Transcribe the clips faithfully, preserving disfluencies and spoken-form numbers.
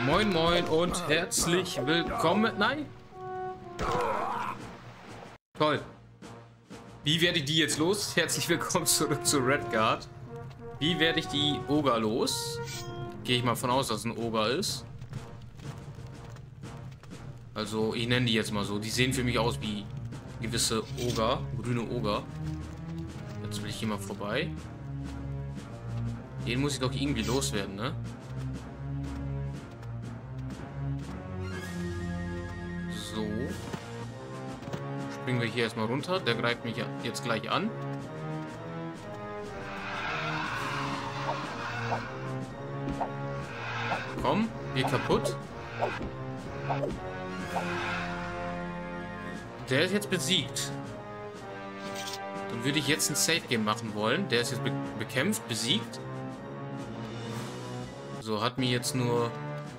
Moin moin und herzlich willkommen. Nein. Toll. Wie werde ich die jetzt los? Herzlich willkommen zurück zu Redguard. Wie werde ich die Oger los? Gehe ich mal von aus, dass es ein Oger ist. Also ich nenne die jetzt mal so. Die sehen für mich aus wie gewisse Oger, grüne Oger. Jetzt will ich hier mal vorbei. Den muss ich doch irgendwie loswerden, ne? So. Springen wir hier erstmal runter. Der greift mich jetzt gleich an. Komm, geh kaputt. Der ist jetzt besiegt. Dann würde ich jetzt ein Safe Game machen wollen. Der ist jetzt be bekämpft, besiegt. So, hat mir jetzt nur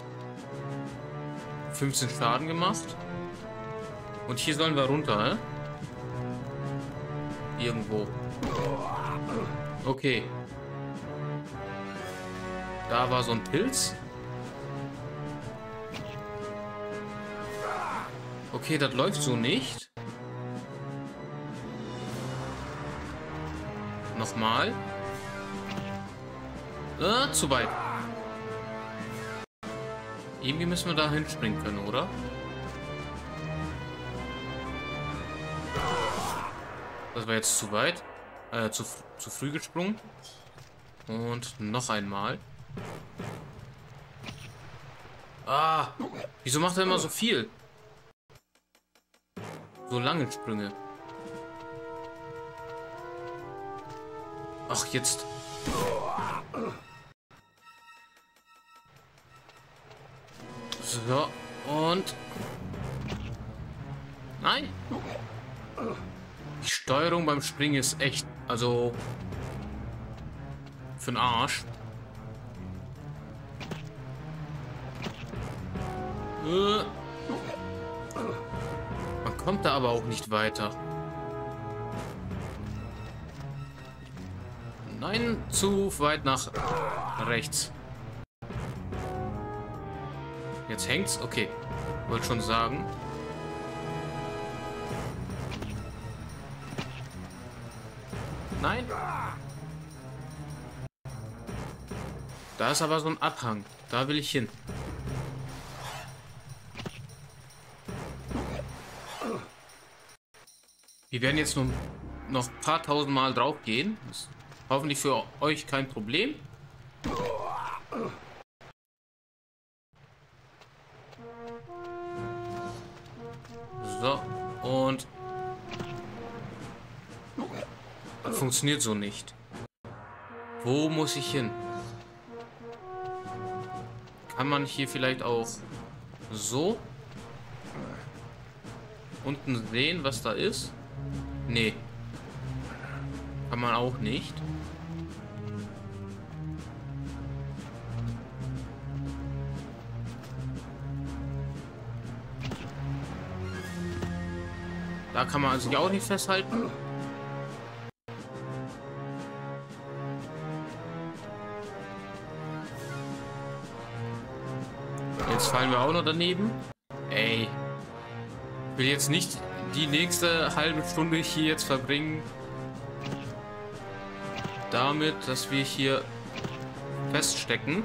fünfzehn Schaden gemacht. Und hier sollen wir runter, ne? Irgendwo. Okay. Da war so ein Pilz. Okay, das läuft so nicht. Nochmal. Äh, zu weit. Irgendwie müssen wir da hinspringen können, oder? Das war jetzt zu weit. Äh, zu, zu früh gesprungen. Und noch einmal. Ah! Wieso macht er immer so viel? So lange Sprünge. Ach, jetzt. So, und... Nein! Die Steuerung beim Springen ist echt, also... für den Arsch. Äh. Man kommt da aber auch nicht weiter. Nein, zu weit nach rechts. Jetzt hängt's? Okay. Wollte schon sagen. Nein. Da ist aber so ein Abhang. Da will ich hin. Wir werden jetzt nur noch ein paar tausend Mal drauf gehen. Das ist hoffentlich für euch kein Problem. So, und das funktioniert so nicht. Wo muss ich hin? Kann man hier vielleicht auch so unten sehen, was da ist? Nee. Kann man auch nicht. Da kann man sich auch nicht festhalten. Jetzt fallen wir auch noch daneben. Ey. Ich will jetzt nicht die nächste halbe Stunde hier jetzt verbringen. Damit, dass wir hier feststecken.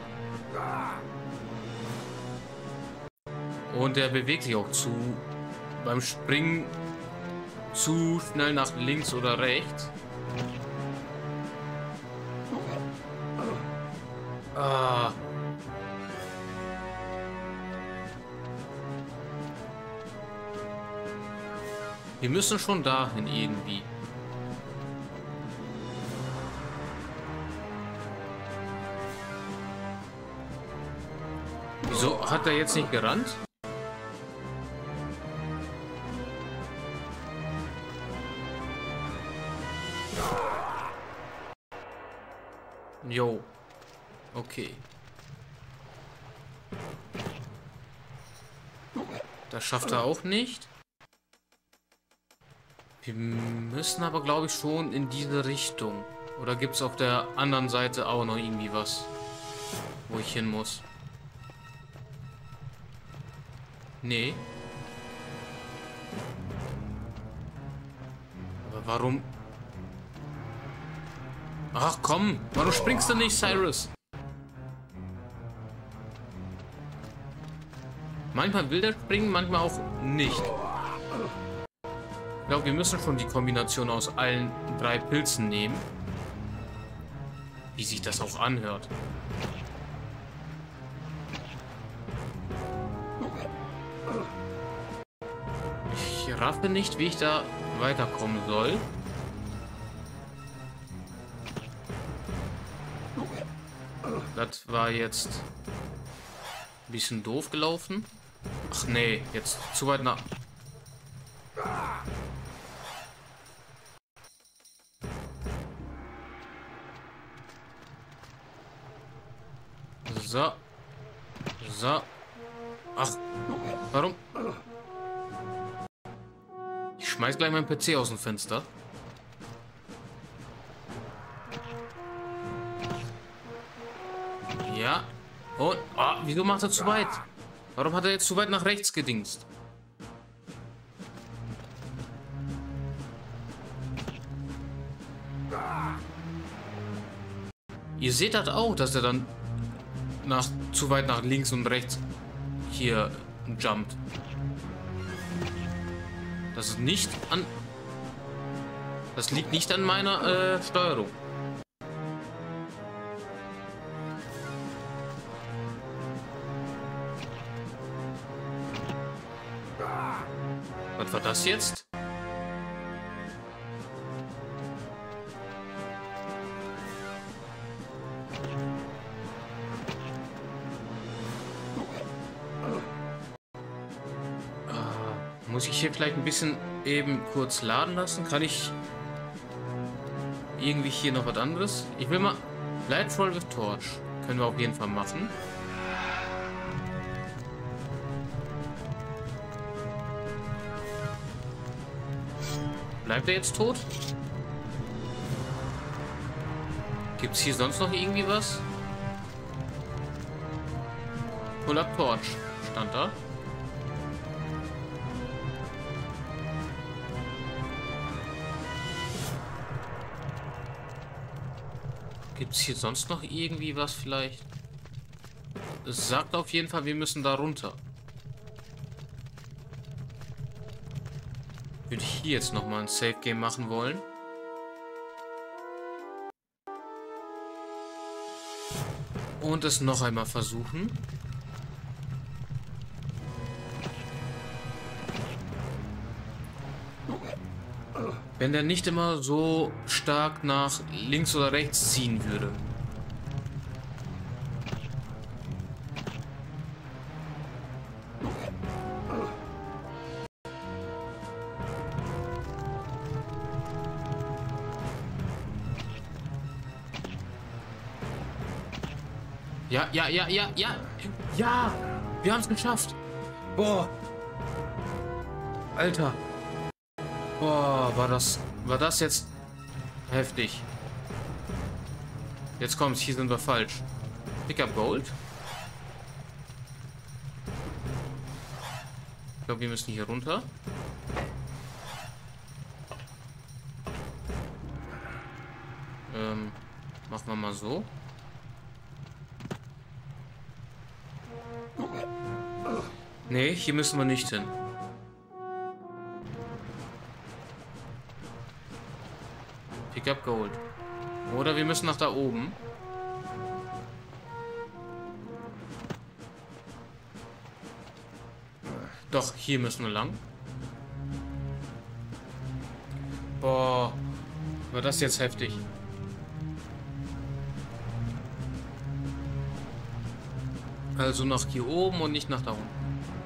Und der bewegt sich auch zu beim Springen zu schnell nach links oder rechts. Ah. Wir müssen schon dahin irgendwie. Wieso hat er jetzt nicht gerannt? Jo. Okay. Das schafft er auch nicht. Wir müssen aber, glaube ich, schon in diese Richtung. Oder gibt es auf der anderen Seite auch noch irgendwie was, wo ich hin muss? Nee. Aber warum? Ach komm, warum springst du nicht, Cyrus? Manchmal will der springen, manchmal auch nicht. Ich glaube, wir müssen schon die Kombination aus allen drei Pilzen nehmen. Wie sich das auch anhört. Ich raffe nicht, wie ich da weiterkommen soll. Das war jetzt ein bisschen doof gelaufen. Ach nee, jetzt zu weit nach... So. So. Ach, warum? Ich schmeiß gleich meinen P C aus dem Fenster. Ja. Und, oh, wieso macht er zu weit? Warum hat er jetzt zu weit nach rechts gedingst? Ihr seht das auch, dass er dann nach, zu weit nach links und rechts hier jumpt. Das ist nicht an... Das liegt nicht an meiner äh, Steuerung. Was war das jetzt? Muss ich hier vielleicht ein bisschen eben kurz laden lassen? Kann ich irgendwie hier noch was anderes? Ich will mal Lightfall with Torch. Können wir auf jeden Fall machen. Bleibt er jetzt tot? Gibt es hier sonst noch irgendwie was? Pull up Torch stand da. Gibt es hier sonst noch irgendwie was vielleicht? Es sagt auf jeden Fall, wir müssen da runter. Würde ich hier jetzt nochmal ein Safe Game machen wollen. Und es noch einmal versuchen. Wenn der nicht immer so stark nach links oder rechts ziehen würde. Ja, ja, ja, ja, ja. Ja, wir haben es geschafft. Boah. Alter. Boah, war das, war das jetzt heftig. Jetzt kommt's, hier sind wir falsch. Pick up Gold. Ich glaube, wir müssen hier runter. Ähm, machen wir mal so. Nee, hier müssen wir nicht hin. Pick up Gold. Oder wir müssen nach da oben. Doch, hier müssen wir lang. Boah, war das jetzt heftig. Also nach hier oben und nicht nach da unten.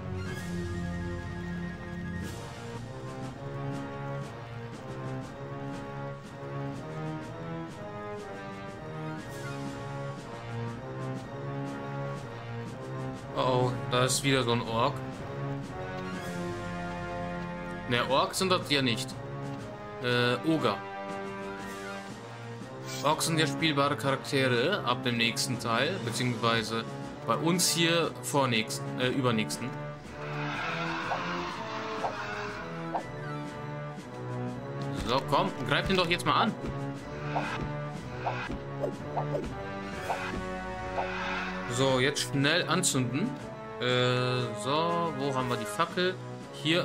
Oh, da ist wieder so ein Ork. Ne, Orks sind das ja nicht. Äh, Ogre. Orks sind ja spielbare Charaktere ab dem nächsten Teil, beziehungsweise bei uns hier vor nächsten, äh, übernächsten. So, komm, greif ihn doch jetzt mal an. So, jetzt schnell anzünden. Äh, so, wo haben wir die Fackel? Hier.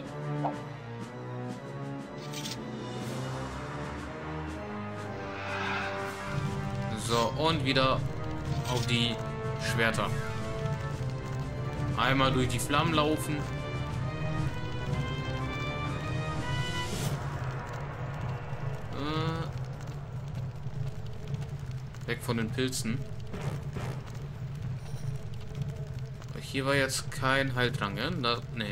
So, und wieder auf die Schwerter. Einmal durch die Flammen laufen. Äh, weg von den Pilzen. Hier war jetzt kein Heiltrank, ne? Da, nee.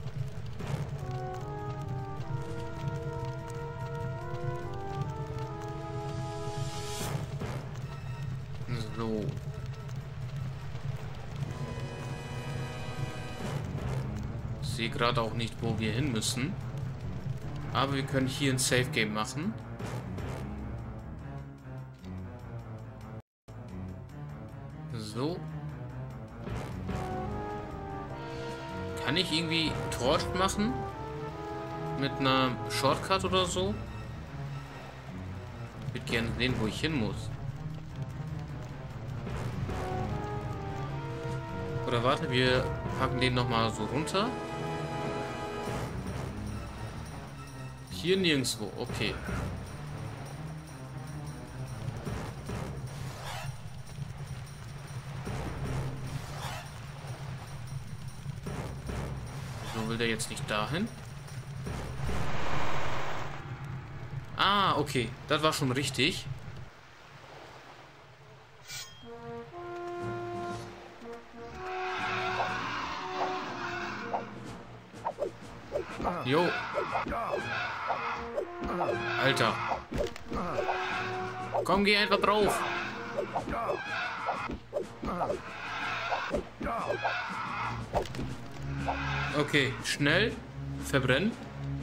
So. Ich sehe gerade auch nicht, wo wir hin müssen. Aber wir können hier ein Safe Game machen. So. Kann ich irgendwie Torch machen? Mit einer Shortcut oder so? Ich würde gerne sehen, wo ich hin muss. Oder warte, wir packen den nochmal so runter. Hier nirgendwo, okay. So will der jetzt nicht dahin. Ah, okay. Das war schon richtig. Jo. Alter. Komm, geh einfach drauf. Okay, schnell verbrennen.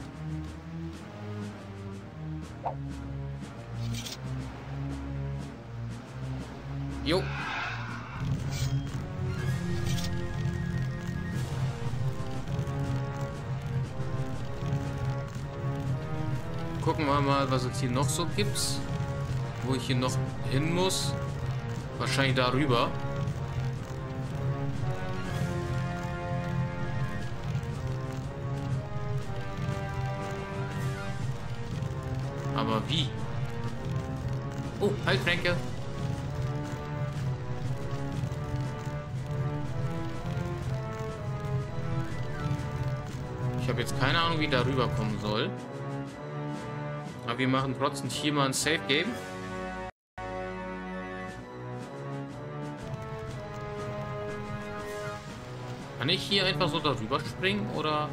Jo. Gucken wir mal, was es hier noch so gibt. Wo ich hier noch hin muss. Wahrscheinlich darüber. Aber wie? Oh, halt, Fränke. Ich habe jetzt keine Ahnung, wie darüber kommen soll. Aber wir machen trotzdem hier mal ein Safe Game. Kann ich hier einfach so darüber springen oder?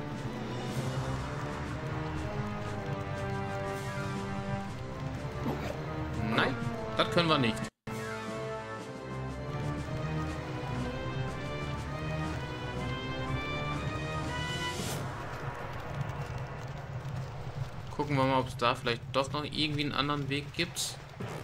Nein, das können wir nicht. Gucken wir mal, ob es da vielleicht doch noch irgendwie einen anderen Weg gibt.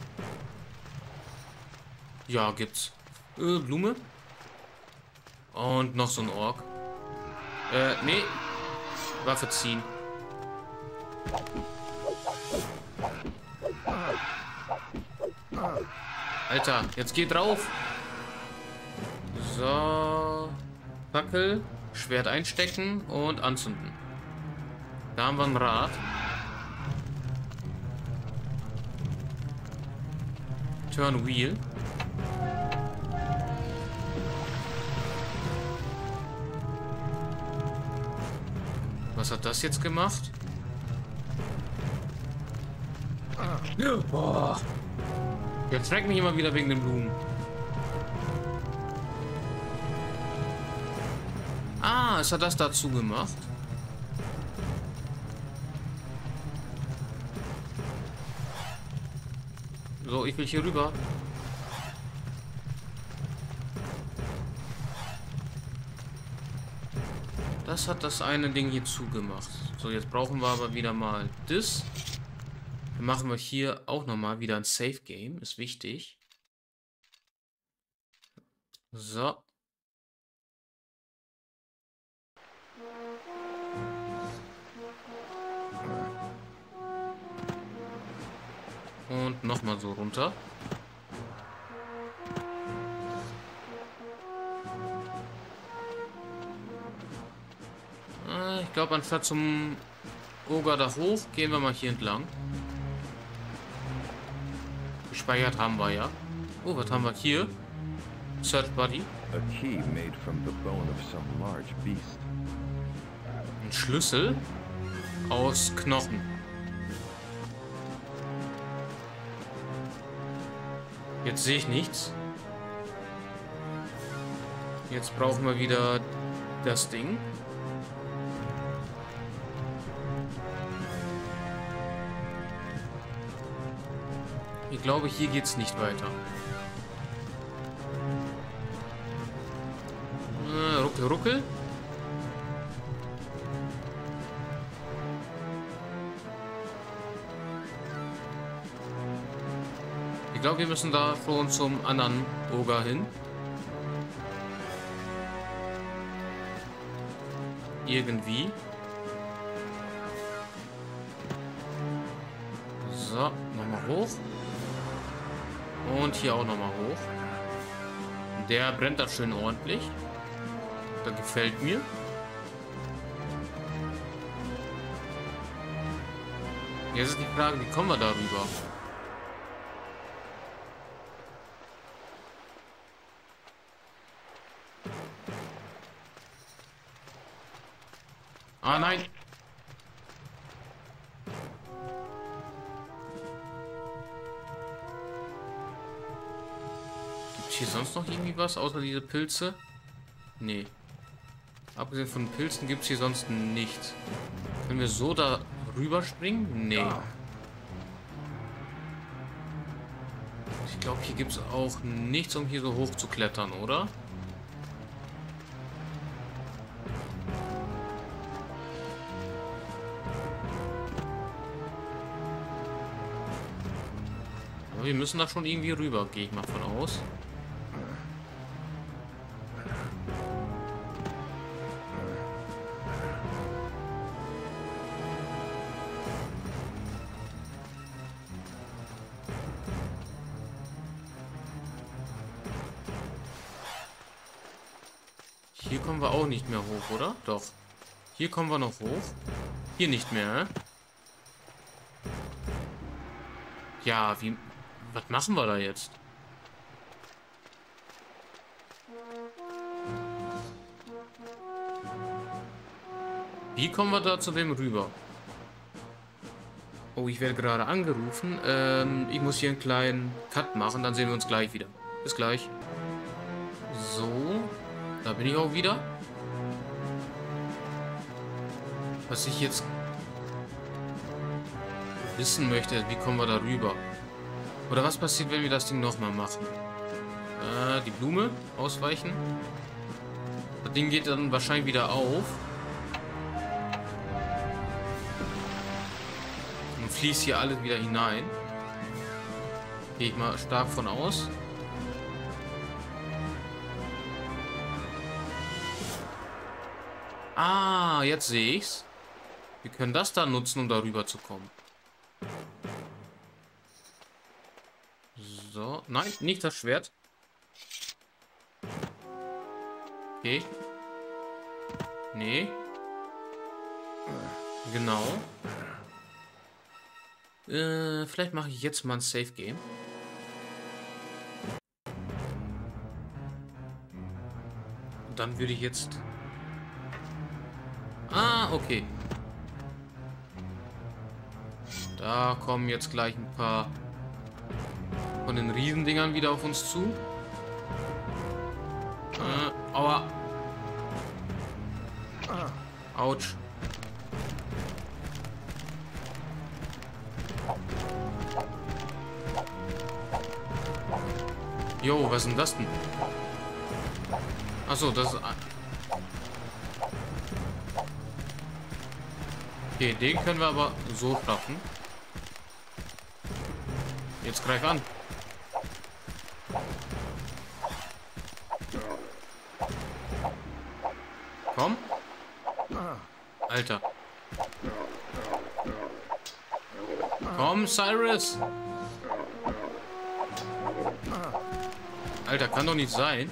Ja, gibt's. Äh, Blume. Und noch so ein Ork. Äh, nee. Waffe ziehen. Alter, jetzt geh drauf. So. Fackel. Schwert einstecken und anzünden. Da haben wir ein Rad. Turn Wheel. Was hat das jetzt gemacht? Boah. Jetzt schreckt mich immer wieder wegen den Blumen. Ah, es hat das dazu gemacht. So, ich will hier rüber. Das hat das eine Ding hier zugemacht. So, jetzt brauchen wir aber wieder mal das. Dann machen wir hier auch nochmal wieder ein Safe Game. Ist wichtig. So. Und nochmal so runter. Äh, ich glaube, anstatt zum Oger da hoch, gehen wir mal hier entlang. Gespeichert haben wir ja. Oh, was haben wir hier? Search Buddy. A key made from the bone of some large beast. Ein Schlüssel aus Knochen. Jetzt sehe ich nichts. Jetzt brauchen wir wieder das Ding. Ich glaube, hier geht's nicht weiter. Äh, ruckel, ruckel. Ich glaube, wir müssen da schon zum anderen Oger hin. Irgendwie. So, nochmal hoch. Und hier auch nochmal hoch. Der brennt da schön ordentlich. Das gefällt mir. Jetzt ist die Frage, wie kommen wir darüber? Ah, nein. Gibt es hier sonst noch irgendwie was, außer diese Pilze? Nee. Abgesehen von Pilzen gibt es hier sonst nichts. Können wir so da rüberspringen? Nee. Ich glaube, hier gibt es auch nichts, um hier so hoch zu klettern, oder? Wir müssen da schon irgendwie rüber, gehe ich mal von aus. Hier kommen wir auch nicht mehr hoch, oder? Doch. Hier kommen wir noch hoch. Hier nicht mehr, hä? Ja, wie... Was machen wir da jetzt? Wie kommen wir da zu dem rüber? Oh, ich werde gerade angerufen. Ähm, ich muss hier einen kleinen Cut machen, dann sehen wir uns gleich wieder. Bis gleich. So, da bin ich auch wieder. Was ich jetzt wissen möchte, ist, wie kommen wir da rüber? Oder was passiert, wenn wir das Ding nochmal machen? Äh, die Blume ausweichen. Das Ding geht dann wahrscheinlich wieder auf. Und fließt hier alles wieder hinein. Gehe ich mal stark von aus. Ah, jetzt sehe ich's. Wir können das da nutzen, um darüber zu kommen. So, nein, nicht das Schwert. Okay. Nee. Genau. Äh, vielleicht mache ich jetzt mal ein Safe Game. Und dann würde ich jetzt... Ah, okay. Da kommen jetzt gleich ein paar von den Riesendingern wieder auf uns zu. Äh, aua. Autsch. Jo, was ist denn das denn? Achso, das ist... Okay, den können wir aber so schaffen. Jetzt greif an. Komm. Alter. Komm, Cyrus. Alter, kann doch nicht sein.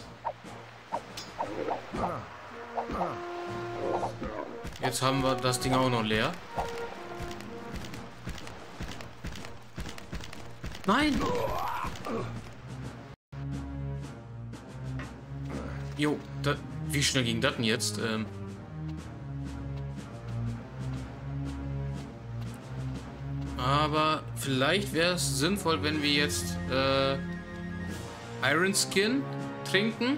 Jetzt haben wir das Ding auch noch leer. Nein! Jo, da, wie schnell ging das denn jetzt? Ähm Aber vielleicht wäre es sinnvoll, wenn wir jetzt äh, Iron Skin trinken.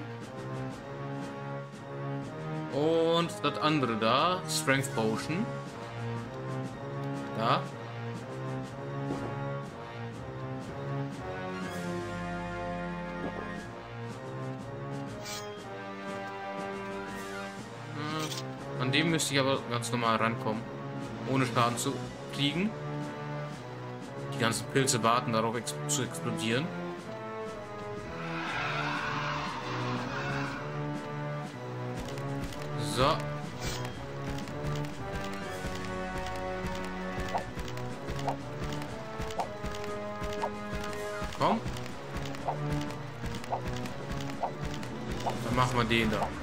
Und das andere da, Strength Potion. Da. Hm, an dem müsste ich aber ganz normal rankommen, ohne Schaden zu kriegen. Die ganzen Pilze warten darauf ex zu explodieren. So. Komm. Dann machen wir den da.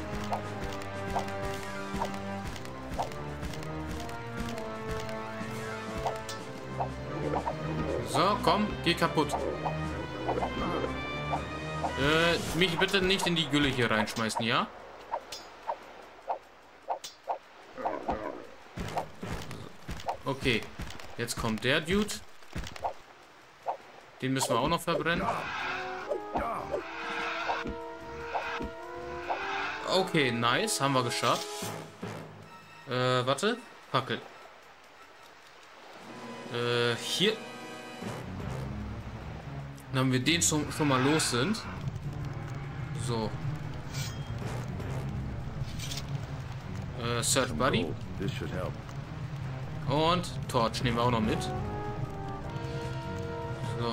So, komm, geh kaputt. Äh, mich bitte nicht in die Gülle hier reinschmeißen, ja? Okay, jetzt kommt der Dude. Den müssen wir auch noch verbrennen. Okay, nice, haben wir geschafft. Äh, warte, Fackel. Äh, hier. Dann haben wir den schon, schon mal los sind. So. Äh, Search Buddy. Und Torch nehmen wir auch noch mit. So.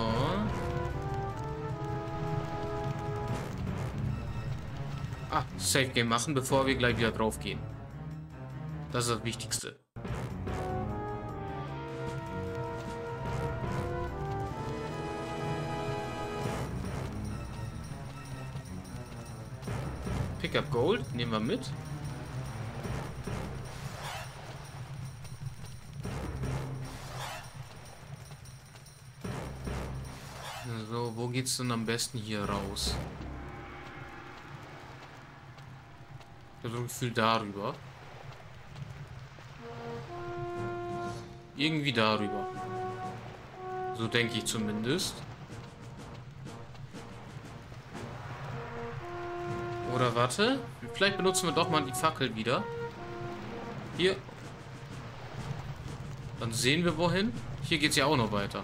Ah, Safe Game machen, bevor wir gleich wieder drauf gehen. Das ist das Wichtigste. Pick up Gold, nehmen wir mit. So, wo geht's denn am besten hier raus? Ich habe so ein Gefühl darüber. Irgendwie darüber. So denke ich zumindest. Oder warte, vielleicht benutzen wir doch mal die Fackel wieder. Hier. Dann sehen wir wohin. Hier geht's ja auch noch weiter.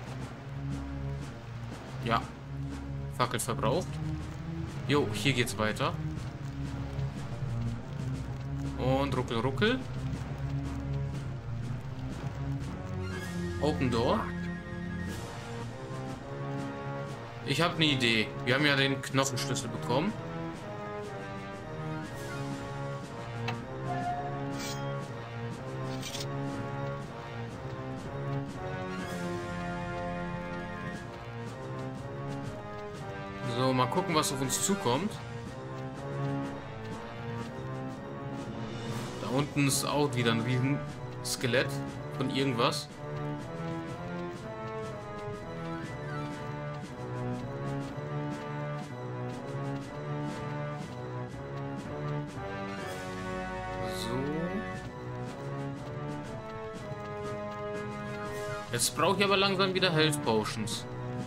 Ja. Fackel verbraucht. Jo, hier geht's weiter. Und ruckel, ruckel. Open Door. Ich habe eine Idee. Wir haben ja den Knochenschlüssel bekommen. So, mal gucken, was auf uns zukommt. Da unten ist auch wieder ein riesen Skelett von irgendwas. So. Jetzt brauche ich aber langsam wieder Health Potions.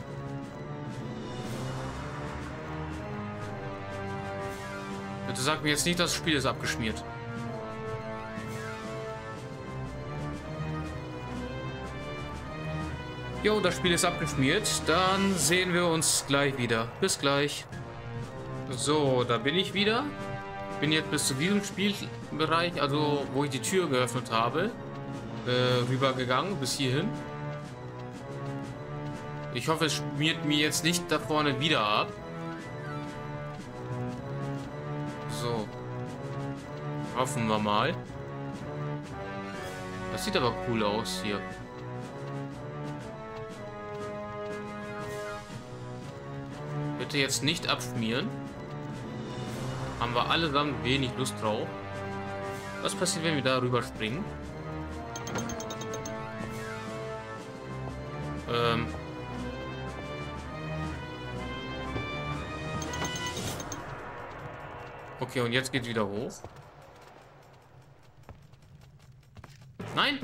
Bitte sag mir jetzt nicht, das Spiel ist abgeschmiert. Jo, das Spiel ist abgeschmiert. Dann sehen wir uns gleich wieder. Bis gleich. So, da bin ich wieder. Bin jetzt bis zu diesem Spielbereich, also wo ich die Tür geöffnet habe, äh, rübergegangen, bis hierhin. Ich hoffe, es schmiert mir jetzt nicht da vorne wieder ab. So. Hoffen wir mal. Das sieht aber cool aus hier. bitte jetzt nicht abschmieren. Haben wir allesamt wenig Lust drauf. Was passiert, wenn wir da rüber springen? Ähm. Okay, und jetzt geht's wieder hoch. Nein!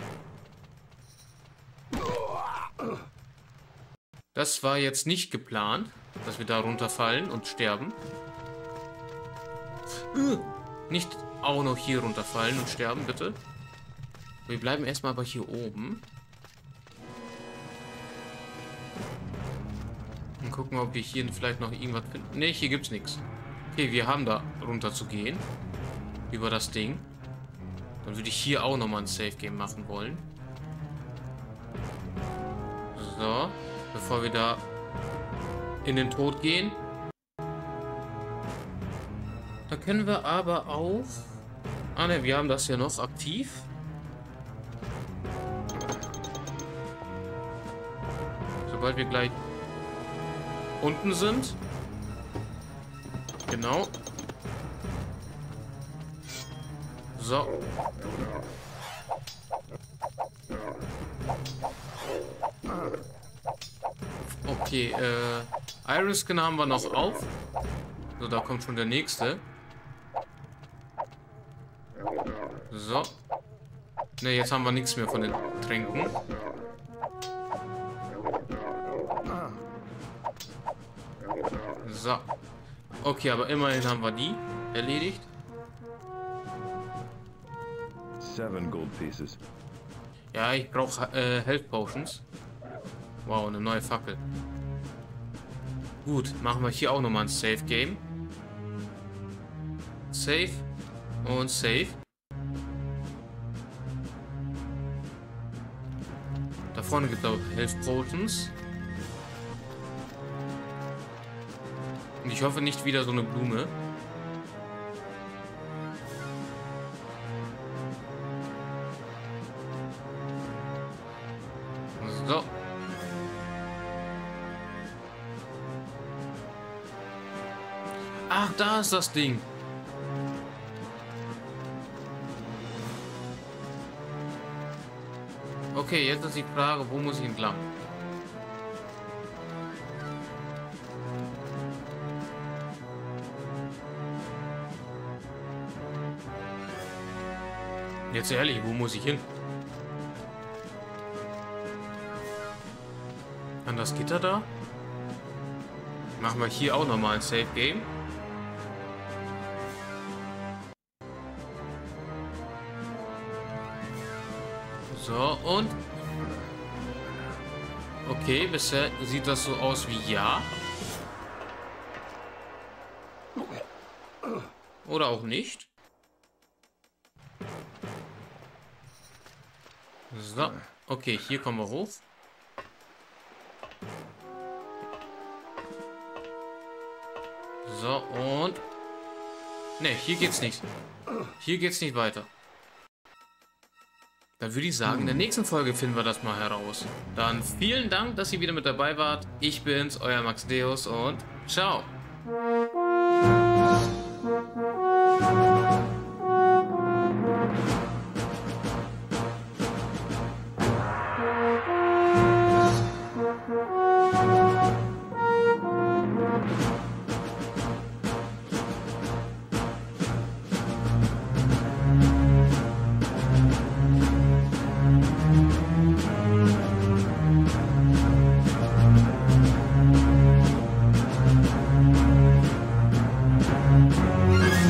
Das war jetzt nicht geplant, dass wir da runterfallen und sterben. Nicht auch noch hier runterfallen und sterben, bitte. Wir bleiben erstmal aber hier oben. Und gucken, ob wir hier vielleicht noch irgendwas finden. Ne, hier gibt's nichts. Okay, wir haben da runter zu gehen. Über das Ding. Dann würde ich hier auch nochmal ein Safe-Game machen wollen. So. Bevor wir da in den Tod gehen. Da können wir aber auch... Ah ne, wir haben das ja noch aktiv. Sobald wir gleich unten sind. Genau. So. Okay, äh... Iron-Skin haben wir noch auf. So, da kommt schon der nächste. So. Ne, jetzt haben wir nichts mehr von den Tränken. So. Okay, aber immerhin haben wir die erledigt. Seven gold pieces. Ja, ich brauche äh, Health Potions. Wow, eine neue Fackel. Gut, machen wir hier auch nochmal ein Save Game. Save und Save. Da vorne gibt es auch Health Potions. Und ich hoffe nicht wieder so eine Blume. So. Ach, da ist das Ding. Okay, jetzt ist die Frage, wo muss ich entlang? Jetzt ehrlich, wo muss ich hin? An das Gitter da? Machen wir hier auch nochmal ein Save Game. So, und... Okay, bisher sieht das so aus wie ja. Oder auch nicht. So, okay, hier kommen wir hoch. So, und... Ne, hier geht's nicht. Hier geht's nicht weiter. Dann würde ich sagen, in der nächsten Folge finden wir das mal heraus. Dann vielen Dank, dass ihr wieder mit dabei wart. Ich bin's, euer Maxdeus und ciao. We'll be right back.